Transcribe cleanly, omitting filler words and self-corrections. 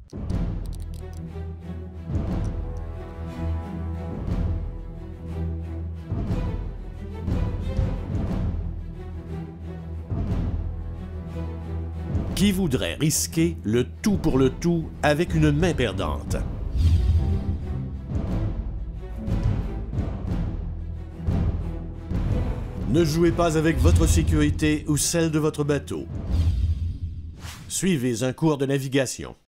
Qui voudrait risquer le tout pour le tout avec une main perdante? Ne jouez pas avec votre sécurité ou celle de votre bateau. Suivez un cours de navigation.